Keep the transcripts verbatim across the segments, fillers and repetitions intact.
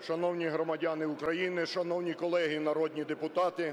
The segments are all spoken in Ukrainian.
Шановні громадяни України, шановні колеги народні депутати!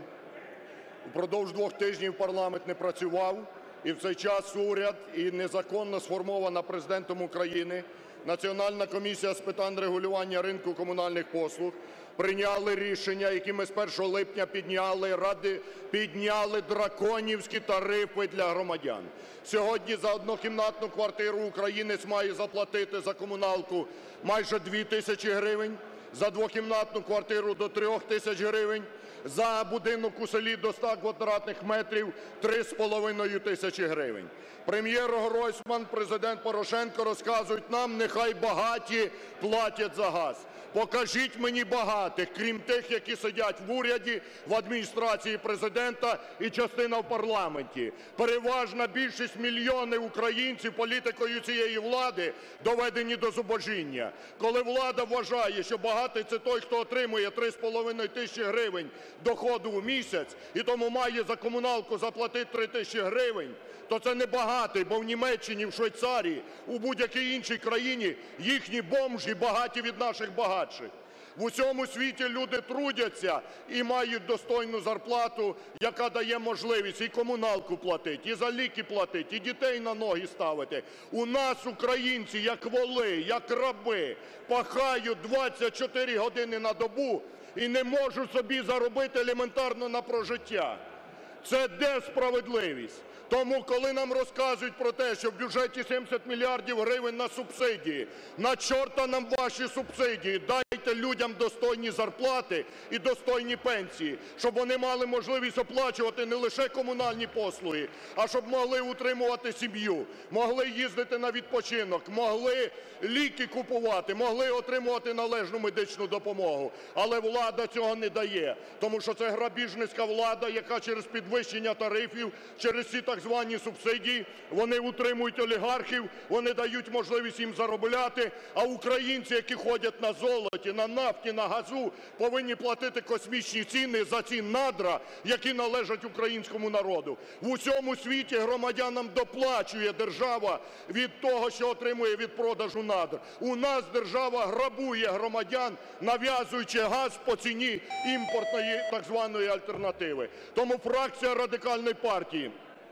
Упродовж двох тижнів парламент не працював, і в цей час уряд і незаконно сформована Президентом України Національна комісія з питань регулювання ринку комунальних послуг прийняли рішення, якими з першого липня підняли, ради, підняли драконівські тарифи для громадян. Сьогодні за однокімнатну квартиру українець має заплатити за комуналку майже дві тисячі гривень, за двокімнатну квартиру – до трьох тисяч гривень, за будинок у селі до ста квадратних метрів – три з половиною тисячі гривень. Прем'єр Гройсман, Президент Порошенко розказують нам, нехай багаті платять за газ. Покажіть мені багатих, крім тих, які сидять в уряді, в Адміністрації Президента і частина в парламенті. Переважна більшість, мільйони українців політикою цієї влади доведені до зубожіння. Коли влада вважає, що багатий – це той, хто отримує три з половиною тисячі гривень доходу в місяць і тому має за комуналку заплатити три тисячі гривень, то це не багатий, бо в Німеччині, в Швейцарії, у будь-якій іншій країні їхні бомжі багаті від наших багатших. В усьому світі люди трудяться і мають достойну зарплату, яка дає можливість і комуналку платити, і за ліки платити, і дітей на ноги ставити. У нас українці, як воли, як раби, пахають двадцять чотири години на добу і не можуть собі заробити елементарно на прожиття. Це де справедливість? Тому, коли нам розказують про те, що в бюджеті сімдесят мільярдів гривень на субсидії, на чорта нам ваші субсидії, дайте людям достойні зарплати і достойні пенсії, щоб вони мали можливість оплачувати не лише комунальні послуги, а щоб могли утримувати сім'ю, могли їздити на відпочинок, могли ліки купувати, могли отримувати належну медичну допомогу. Але влада цього не дає, тому що це грабіжницька влада, яка через підвищення тарифів, через ці так звані субсидії, вони утримують олігархів, вони дають можливість їм заробляти, а українці, які ходять на золоті, на нафті, на газу, повинні платити космічні ціни за ці надра, які належать українському народу. В усьому світі громадянам доплачує держава від того, що отримує від продажу надр. У нас держава грабує громадян, нав'язуючи газ по ціні імпортної так званої альтернативи. Тому фракція Радикальної партії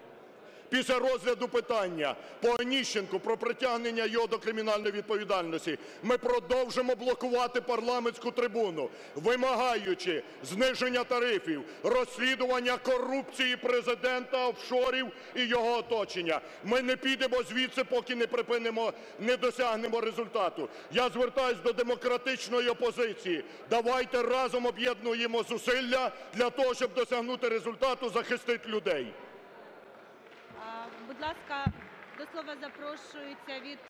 після розгляду питання по Онищенку про притягнення його до кримінальної відповідальності ми продовжимо блокувати парламентську трибуну, вимагаючи зниження тарифів, розслідування корупції Президента, офшорів і його оточення. Ми не підемо звідси, поки не припинимо, не досягнемо результату. Я звертаюсь до демократичної опозиції. Давайте разом об'єднуємо зусилля для того, щоб досягнути результату, захистити людей. Будь ласка, до слова запрошується від